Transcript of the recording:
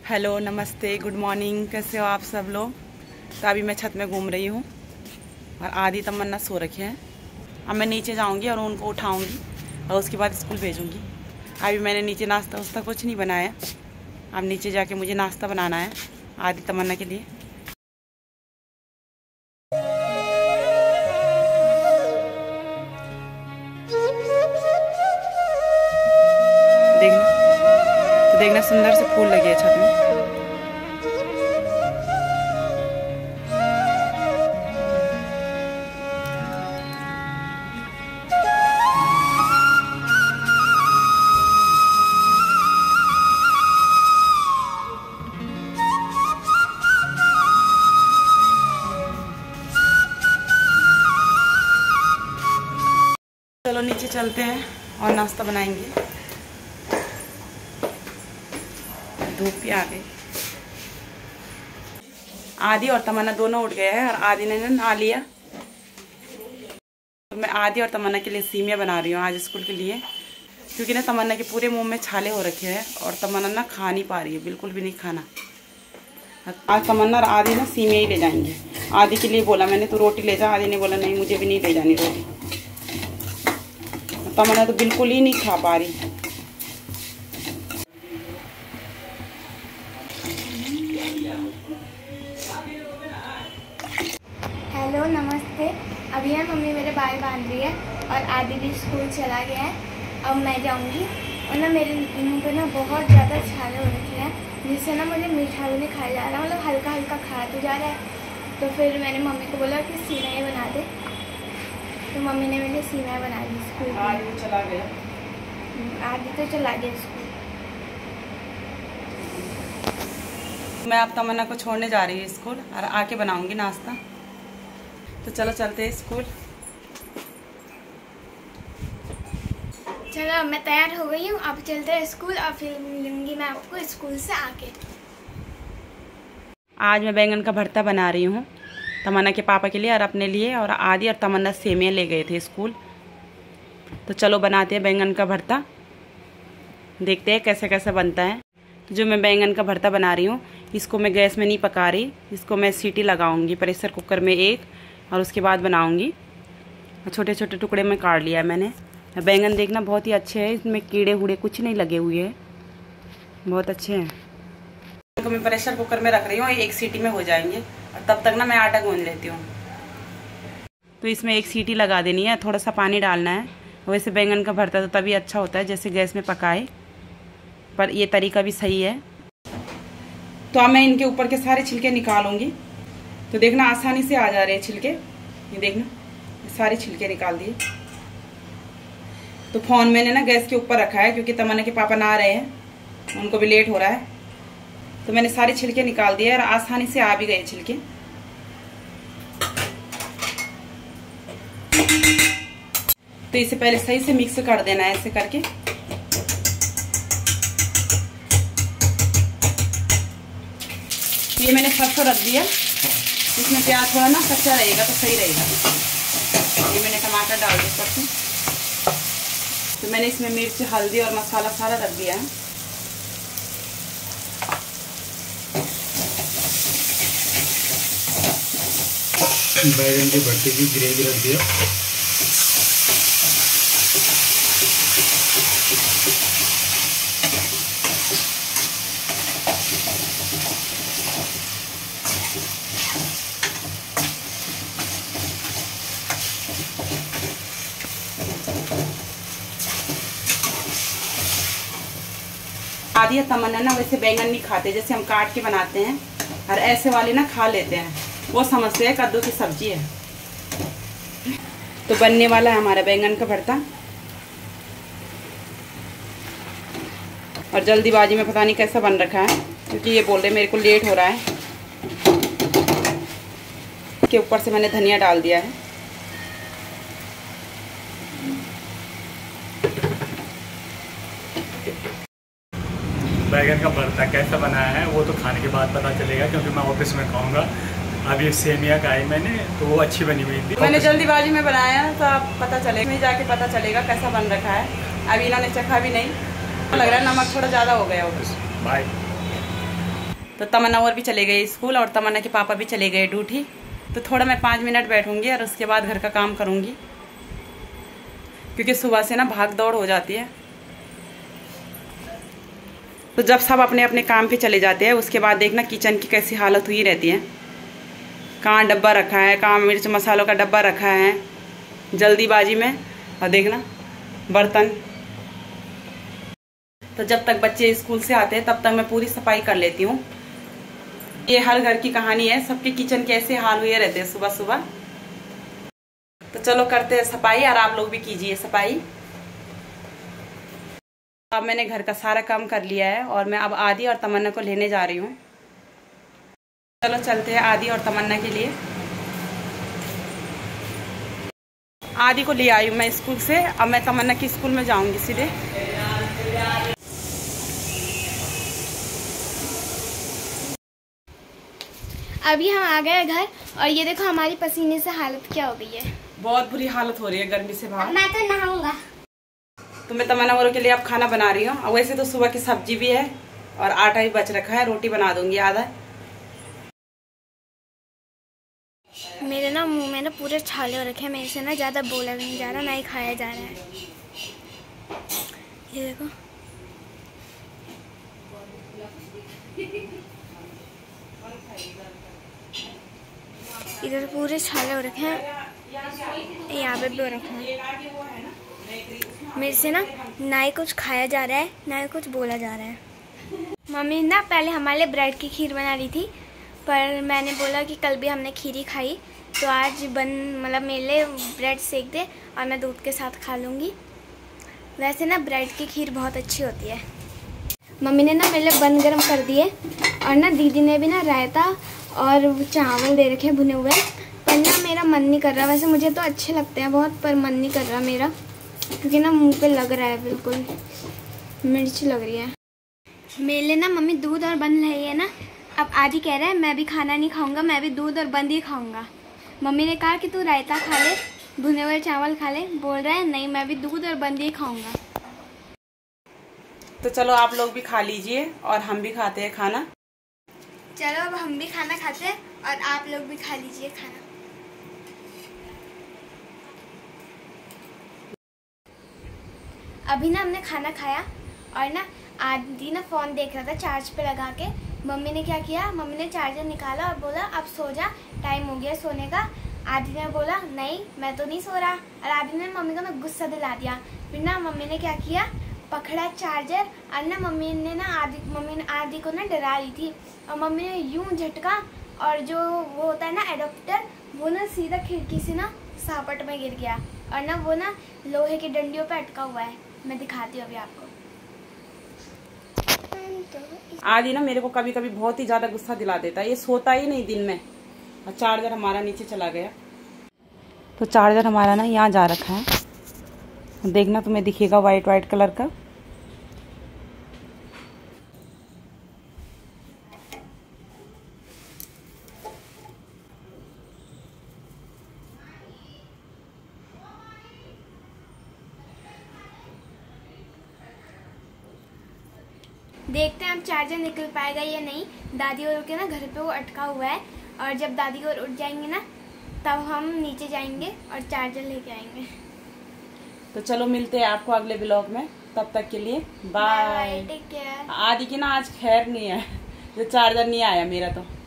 Hello, नमस्ते, good morning. कैसे हो आप सब लोग? तो अभी मैं छत में घूम रही हूँ और आधी तमन्ना सो रखे हैं। अब मैं नीचे जाऊँगी और उनको उठाऊँगी और उसके बाद स्कूल भेजूँगी। अभी मैंने नीचे नाश्ता वास्ता कुछ नहीं बनाया। अब नीचे जाके मुझे नाश्ता बनाना है आधी तमन्ना के लिए। देखना सुंदर से फूल लगे हैं छत में। चलो नीचे चलते हैं और नाश्ता बनाएंगे। धूप भी आ गई। आदि और तमन्ना दोनों उठ गए हैं और आदि ने नहा लिया। तो मैं आदि और तमन्ना के लिए सेमिया बना रही हूँ आज स्कूल के लिए, क्योंकि ना तमन्ना के पूरे मुंह में छाले हो रखे हैं और तमन्ना ना खा नहीं पा रही है, बिल्कुल भी नहीं खाना। आज तमन्ना और आदि ना सेमिया ही ले जाएंगे। आदि के लिए बोला मैंने तो रोटी ले जा, आदि ने बोला नहीं मुझे भी नहीं ले जानी रोटी। तमन्ना तो बिल्कुल ही नहीं खा पा रही। हेलो, नमस्ते। अभी है मम्मी मेरे बाल बांध रही है और आदि भी स्कूल चला गया है। अब मैं जाऊंगी और ना मेरे मुंह पे ना बहुत ज़्यादा छाले हो रखे हैं, जिससे ना मुझे मीठा भी नहीं खाया जा रहा, मतलब हल्का हल्का खाया तो जा रहा है। तो फिर मैंने मम्मी को बोला कि सीनाई बना दे, तो मम्मी ने मेरे सीनाई बना दी स्कूल। आदि चला गया। आदि तो चला गया स्कूल। मैं अब तमन्ना को छोड़ने जा रही हूँ स्कूल और आके बनाऊंगी नाश्ता। तो चलो चलते हैं स्कूल। चलो मैं तैयार हो गई हूँ, अब चलते हैं स्कूल और फिर मिलूंगी मैं आपको स्कूल से आके। आज मैं बैंगन का भरता बना रही हूँ तमन्ना के पापा के लिए और अपने लिए, और आदि और तमन्ना सेमिया ले गए थे स्कूल। तो चलो बनाते हैं बैंगन का भरता, देखते हैं कैसे कैसे बनता है। तो जो मैं बैंगन का भरता बना रही हूँ इसको मैं गैस में नहीं पका रही, इसको मैं सीटी लगाऊंगी प्रेशर कुकर में एक, और उसके बाद बनाऊंगी। छोटे छोटे टुकड़े में काट लिया है मैंने। बैंगन देखना बहुत ही अच्छे हैं, इसमें कीड़े वूड़े कुछ नहीं लगे हुए हैं, बहुत अच्छे हैं। इनको मैं प्रेशर कुकर में रख रही हूँ, एक सीटी में हो जाएंगे। और तब तक ना मैं आटा गूंद लेती हूँ। तो इसमें एक सीटी लगा देनी है, थोड़ा सा पानी डालना है। वैसे बैंगन का भरता तो तभी अच्छा होता है जैसे गैस में पकाए, पर ये तरीका भी सही है। तो अब मैं इनके ऊपर के सारे छिलके निकालूंगी। तो देखना आसानी से आ जा रहे हैं छिलके, ये देखना सारे छिलके निकाल दिए। तो फोन मैंने ना गैस के ऊपर रखा है क्योंकि तमन्ना के पापा नहा रहे हैं, उनको भी लेट हो रहा है। तो मैंने सारे छिलके निकाल दिए और आसानी से आ भी गए छिलके। तो इसे पहले सही से मिक्स कर देना है ऐसे करके। ये मैंने सरसों रख दिया, इसमें प्याज थोड़ा ना कच्चा रहेगा तो सही रहेगा। ये मैंने टमाटर डाल दिया ऊपर से। तो मैंने इसमें मिर्च, हल्दी और मसाला सारा रख दिया है। बैगन के भरते की ग्रेवी रख दिया। आदि और तमन्ना ना वैसे बैंगन नहीं खाते, जैसे हम काट के बनाते हैं, और ऐसे वाले ना खा लेते हैं। वो समझते हैं कद्दू की सब्जी है। तो बनने वाला है हमारा बैंगन का भरता। और जल्दीबाजी में पता नहीं कैसा बन रखा है, क्योंकि ये बोल रहे मेरे को लेट हो रहा है। के ऊपर से मैंने धनिया डाल दिया है। बैगन का भरता कैसा बनाया है वो तो खाने के बाद पता चलेगा, क्योंकि मैं ऑफिस में खाऊंगा। अब ये सेमिया खाई मैंने तो वो अच्छी बनी हुई थी। मैंने जल्दीबाजी में बनाया तो अब पता चलेगा, में जाके पता चलेगा कैसा बन रखा है। अभी इन्होंने चखा भी नहीं, लग रहा है नमक थोड़ा ज़्यादा हो गया होगा। बाय। तो तमन्ना और भी चले गए स्कूल और तमन्ना के पापा भी चले गए ड्यूटी। तो थोड़ा मैं 5 मिनट बैठूंगी और उसके बाद घर का काम करूंगी, क्योंकि सुबह से ना भाग दौड़ हो जाती है। तो जब सब अपने अपने काम पे चले जाते हैं उसके बाद देखना किचन की कैसी हालत हुई रहती है। कहाँ डब्बा रखा है, कहाँ मिर्च मसालों का डब्बा रखा है जल्दीबाजी में, और देखना बर्तन। तो जब तक बच्चे स्कूल से आते हैं तब तक मैं पूरी सफाई कर लेती हूँ। ये हर घर की कहानी है, सबके किचन के ऐसे हाल हुए रहते हैं सुबह सुबह। तो चलो करते हैं सफाई और आप लोग भी कीजिए सफाई। अब मैंने घर का सारा काम कर लिया है और मैं अब आदि और तमन्ना को लेने जा रही हूँ। चलो चलते हैं आदि और तमन्ना के लिए। आदि को ले आई हूँ मैं स्कूल से, अब मैं तमन्ना की स्कूल में जाऊंगी सीधे। अभी हम आ गए घर और ये देखो हमारी पसीने से हालत क्या हो गई है। बहुत बुरी हालत हो रही है गर्मी से बाहर। मैं तो नहाऊंगा। तो मैं तमन्ना वालों के लिए अब खाना बना रही हूँ। वैसे तो सुबह की सब्जी भी है और आटा भी बच रखा है, रोटी बना दूंगी आधा। मेरे ना मुंह में ना पूरे छाले हो रखे हैं, मेरे से ना ज़्यादा बोला भी नहीं जा रहा, ना ही खाया जा रहा है। ये देखो इधर पूरे छाले हो रखे हैं, यहाँ पे भी हो रखे हैं। मेरे से ना ही कुछ खाया जा रहा है ना ही कुछ बोला जा रहा है। मम्मी ना पहले हमारे लिए ब्रेड की खीर बना रही थी, पर मैंने बोला कि कल भी हमने खीर ही खाई, तो आज मतलब मेरे लिए ब्रेड सेक दे और मैं दूध के साथ खा लूँगी। वैसे ना ब्रेड की खीर बहुत अच्छी होती है। मम्मी ने ना मेरे लिए बन गरम कर दिए और ना दीदी ने भी ना रायता और चावल दे रखे भुने हुए, पर ना मेरा मन नहीं कर रहा। वैसे मुझे तो अच्छे लगते हैं बहुत, पर मन नहीं कर रहा मेरा, क्योंकि ना मुंह पे लग रहा है, बिल्कुल मिर्च लग रही है। मेरे लिए ना मम्मी दूध और बंद लाई है ना। अब आदि कह रहा है मैं भी खाना नहीं खाऊंगा, मैं भी दूध और बंद ही खाऊंगा। मम्मी ने कहा कि तू रायता खा ले, भुने हुए चावल खा ले, बोल रहा है नहीं मैं भी दूध और बंद ही खाऊंगा। तो चलो आप लोग भी खा लीजिए और हम भी खाते हैं खाना। चलो अब हम भी खाना खाते हैं और आप लोग भी खा लीजिए खाना। अभी ना हमने खाना खाया और ना आदि ना फ़ोन देख रहा था चार्ज पे लगा के। मम्मी ने क्या किया, मम्मी ने चार्जर निकाला और बोला अब सो जा, टाइम हो गया सोने का। आदि ने बोला नहीं मैं तो नहीं सो रहा, और आदि ने मम्मी को ना गुस्सा दिला दिया। फिर ना मम्मी ने क्या किया, पकड़ा चार्जर और ना मम्मी ने आदि को ना डरा रही थी, और मम्मी ने यूं झटका और जो वो होता है ना एडोप्टर, वो ना सीधा खिड़की से ना सापट में गिर गया, और ना वो ना लोहे की डंडियों पे अटका हुआ है। मैं दिखाती हूँ अभी आपको। आदि ना मेरे को कभी कभी बहुत ही ज्यादा गुस्सा दिला देता है, ये सोता ही नहीं दिन में। और चार्जर हमारा नीचे चला गया, तो चार्जर हमारा ना यहाँ जा रखा है, देखना तुम्हें दिखेगा वाइट कलर का। देखते हैं हम चार्जर निकल पाएगा या नहीं। दादी और के ना घर पे वो अटका हुआ है, और जब दादी और उठ जाएंगे ना तब हम नीचे जाएंगे और चार्जर लेके आएंगे। तो चलो मिलते हैं आपको अगले ब्लॉग में, तब तक के लिए बाय। Take care. आदि की ना आज खैर नहीं है, जो चार्जर नहीं आया मेरा तो।